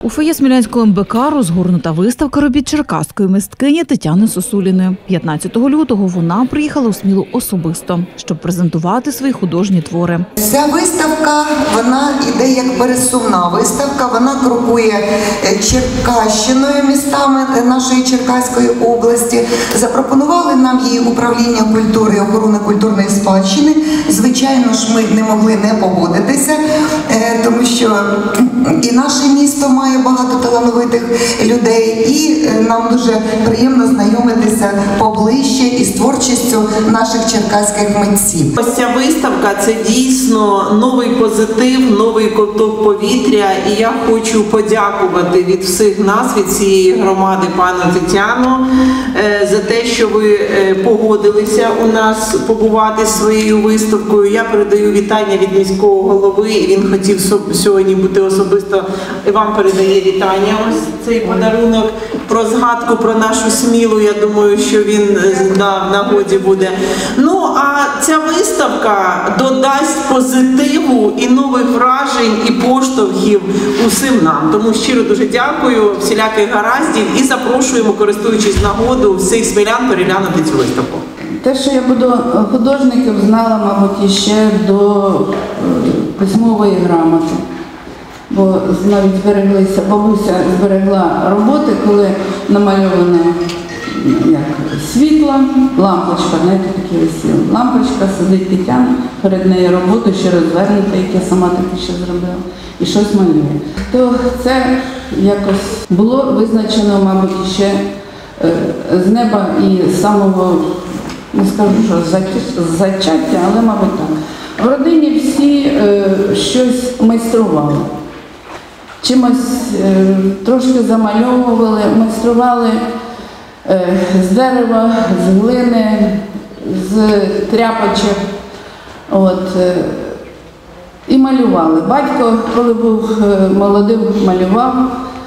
У фоє Смілянського МБК розгорнута виставка робіт черкаської мисткині Тетяни Сосуліної. 15 лютого вона приїхала у Смілу особисто, щоб презентувати свої художні твори. Ця виставка, вона іде як пересувна виставка, вона крокує Черкащиною, містами нашої Черкаської області. Запропонували нам її управління культури і охорони культурної спадщини. Звичайно ж, ми не могли не погодитися, тому що і наше місто має багато талановитих людей, і нам дуже приємно знайомитися поближче із творчістю наших черкаських митців. Ось ця виставка – це дійсно новий позитив, новий ковток повітря, і я хочу подякувати від всіх нас, від цієї громади, пану Тетяну, за те, що ви погодилися у нас побувати своєю виставкою. Я передаю вітання від міського голови, і він хотів сьогодні бути особисто, і вам передає вітання, ось цей подарунок, про згадку про нашу Смілу, я думаю, що він в нагоді буде. Ну, а ця виставка додасть позитиву і нових вражень, і поштовхів усім нам. Тому щиро дуже дякую, всіляких гараздів, і запрошуємо, користуючись нагодою, всіх смілян переглянути цю виставку. Те, що я буду художників, знала, мабуть, іще до письмової грамоти. Бо навіть збереглися, бабуся зберегла роботи, коли намальоване світло, лампочка, знаєте, такі висіли. Лампочка, сидить Тетяна, перед нею роботу ще розвернута, як я сама таки ще зробила, і щось малює. То це якось було визначено, мабуть, ще з неба і з самого, не скажу, що з зачаття, але, мабуть, так. В родині всі щось майстрували. Чимось трошки замальовували, майстрували з дерева, з глини, з тряпочок. І малювали. Батько, коли був молодим, малював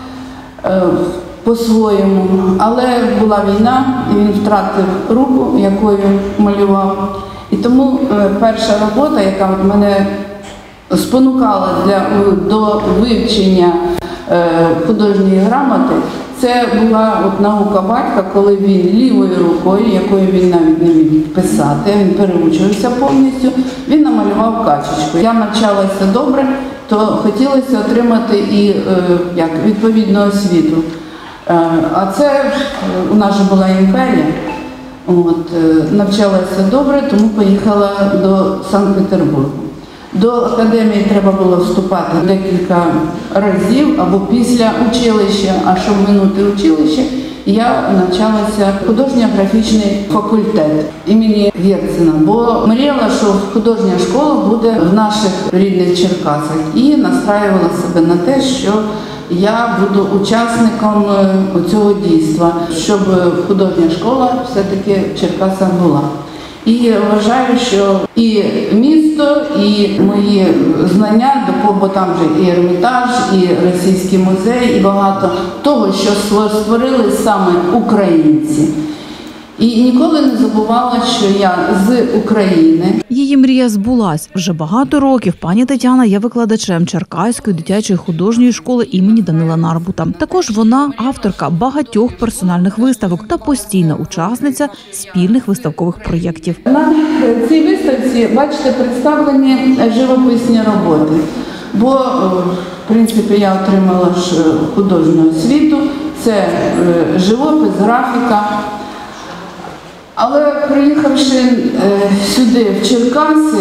по-своєму, але була війна, і він втратив руку, якою малював. І тому перша робота, яка мене спонукала до вивчення художньої грамоти, це була наука батька, коли він лівою рукою, якою він навіть не міг писати, він переучився повністю, він намалював качечку. Я навчалася добре, то хотілося отримати і відповідну освіту. А це у нас же була імперія. Навчалася добре, тому поїхала до Санкт-Петербургу. До академії треба було вступати декілька разів або після училища, а щоб минути училище, я навчалася в художньо-графічний факультет імені Герцена, бо мріяла, що художня школа буде в наших рідних Черкасах, і настраювала себе на те, що я буду учасником цього дійства, щоб художня школа все-таки в Черкасах була. І вважаю, що і місто, і мої знання, бо там же і Ермітаж, і Російський музей, і багато того, що створили саме українці. І ніколи не забувала, що я з України. Її мрія збулась. Вже багато років пані Тетяна є викладачем Черкаської дитячої художньої школи імені Данила Нарбута. Також вона авторка багатьох персональних виставок та постійна учасниця спільних виставкових проєктів. На цій виставці, бачите, представлені живописні роботи. Бо, в принципі, я отримала художню освіту, це живопис, графіка. Але приїхавши сюди, в Черкаси,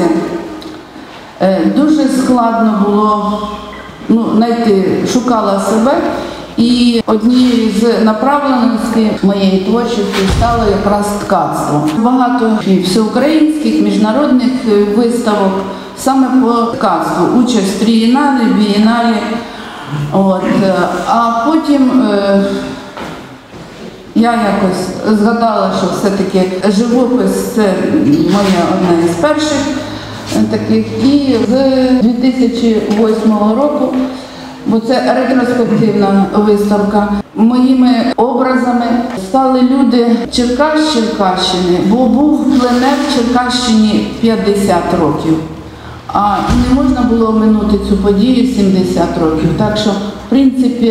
дуже складно було знайти, шукала себе. І однією з направленостей моєї творчості стало якраз ткацтво. Багато всеукраїнських, міжнародних виставок саме по ткацтву. Участь в трієналі, бієналі. А потім я якось згадала, що все-таки живопис – це моя одна із перших таких. І з 2008 року, бо це ретроспективна виставка, моїми образами стали люди Черкащини, бо був пленер в Черкащині 50 років. А не можна було оминути цю подію 70 років. Так що В принципі,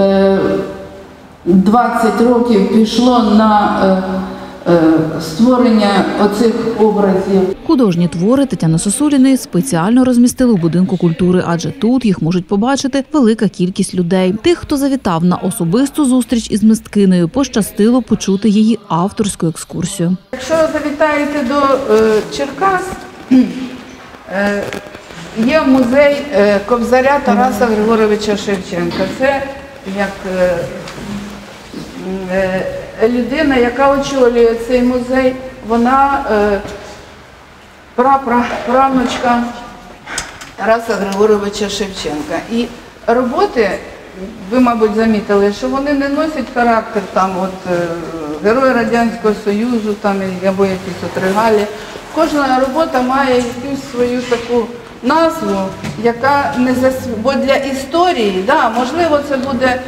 20 років пішло на створення оцих образів. Художні твори Тетяни Сосуліної спеціально розмістили у будинку культури, адже тут їх можуть побачити велика кількість людей. Тих, хто завітав на особисту зустріч із мисткинею, пощастило почути її авторську екскурсію. Якщо завітаєте до Черкас, є музей Кобзаря Тараса Григоровича Шевченка. Це як людина, яка очолює цей музей, вона правнучка Тараса Григоровича Шевченка. І роботи, ви, мабуть, замітили, що вони не носять характер там, Герой Радянського Союзу там, або якісь регалії. Кожна робота має якусь свою таку назву, яка не бо для історії, да, можливо, це буде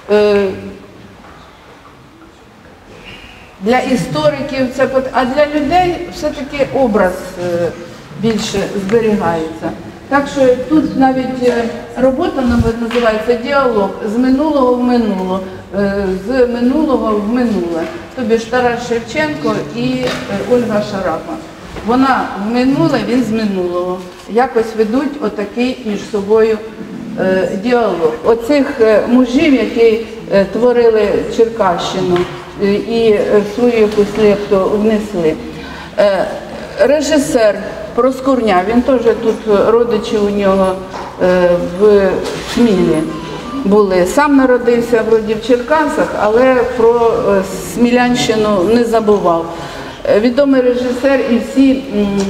для істориків, а для людей все-таки образ більше зберігається. Так що тут навіть робота називається «Діалог з минулого в минуле», з минулого в минуле. Тобі ж Тарас Шевченко і Ольга Шарапа. Вона в минуле, він з минулого. Якось ведуть отакий між собою діалог. Оцих мужів, які творили Черкащину і свою якусь лепту внесли. Режисер Проскурня, він теж тут, родичі у нього в Смілі були. Сам народився вроді в Черкасах, але про Смілянщину не забував. Відомий режисер, і всі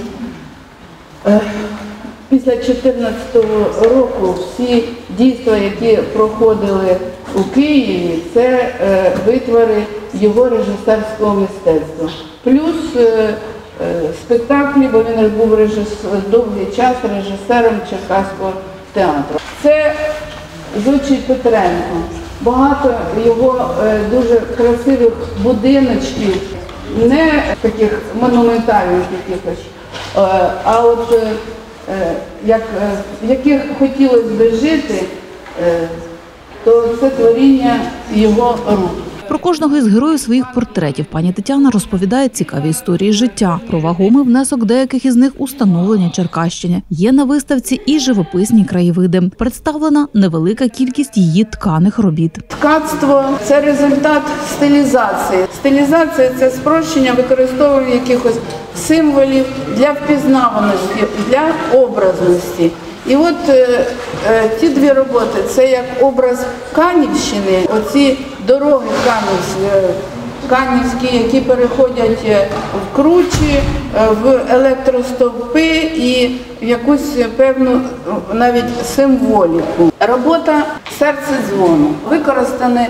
після 2014 року всі дійства, які проходили у Києві, це витвори його режисерського мистецтва. Плюс спектаклі, бо він був довгий час режисером Черкаського театру. Це Зодчий Петренко. Багато його дуже красивих будиночків, не таких монументальних якихось, а от в яких хотілося б жити, то це творіння його рук. Про кожного із героїв своїх портретів пані Тетяна розповідає цікаві історії життя. Про вагомий внесок деяких із них у становлення Черкащини. Є на виставці і живописні краєвиди. Представлена невелика кількість її тканих робіт. Ткацтво – це результат стилізації. Стилізація – це спрощення, використовування якихось символів для впізнаваності, для образності. І от ті дві роботи – це як образ Канівщини, оці дороги канівські, які переходять в кручі, в електростовпи і в якусь певну навіть символіку. Робота «Серце дзвону». Використані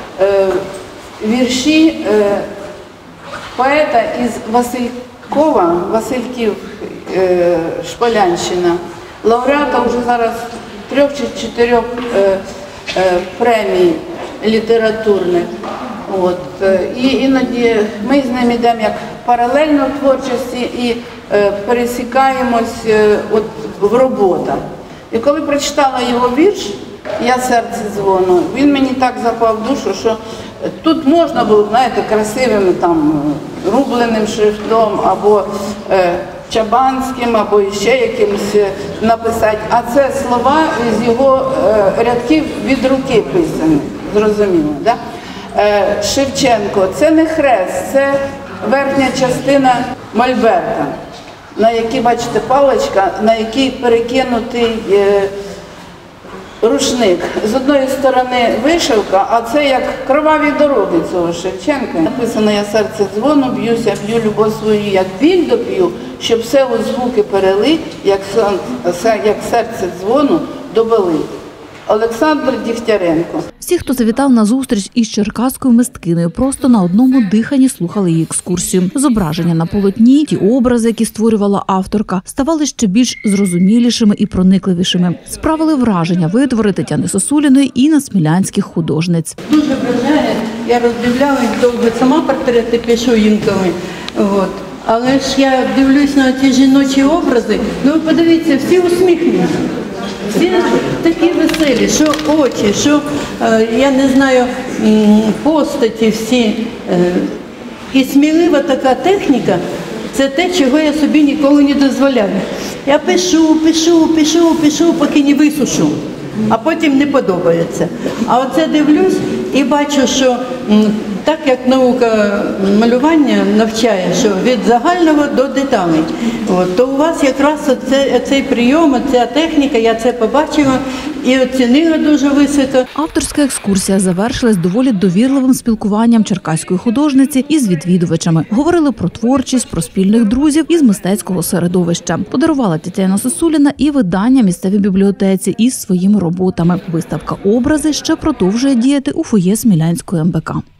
вірші поета із Васильків, Шполянщина. Лауреата вже зараз 3 чи 4 премій літературних. І іноді ми з ним йдемо як паралельно в творчості і пересікаємось в роботах. І коли прочитала його вірш «Я серце дзвону», він мені так запав в душу, що тут можна було, знаєте, красивим там рубленим шрифтом або чабанським, або ще якимось написати, а це слова з його рядків від руки писані, зрозуміло, да? Шевченко – це не хрест, це верхня частина мольберта, на якій, бачите, паличка, на якій перекинутий рушник. З одної сторони вишивка, а це як кроваві дороги цього Шевченка. Написано «Я серце дзвону, б'юся, б'ю любов свою, як біль доп'ю, щоб все у звуки перелить, як серце дзвону добили». Олександр Дігтяренко. Всі, хто завітав на зустріч із черкаською мисткинею, просто на одному диханні слухали її екскурсію. Зображення на полотні, ті образи, які створювала авторка, ставали ще більш зрозумілішими і проникливішими. Справили враження витвори Тетяни Сосуліної і на смілянських художниць. Дуже вражає, я роздивлялась довго, сама портрети пишу інколи. Але ж я дивлюсь на ці жіночі образи, ну подивіться, всі усміхнені. Всі такі веселі, що очі, що, я не знаю, постаті всі. І смілива така техніка – це те, чого я собі ніколи не дозволяю. Я пишу, поки не висушу, а потім не подобається. А оце дивлюсь і бачу, що так як наука малювання навчає, що від загального до деталей, то у вас якраз цей прийом, ця техніка, я це побачила і оцінила дуже високо. Авторська екскурсія завершилась доволі довірливим спілкуванням черкаської художниці із відвідувачами. Говорили про творчість, про спільних друзів із мистецького середовища. Подарувала Тетяна Сосуліна і видання місцевій бібліотеці із своїми роботами. Виставка «Образи» ще продовжує діяти у фоє Смілянської МБК.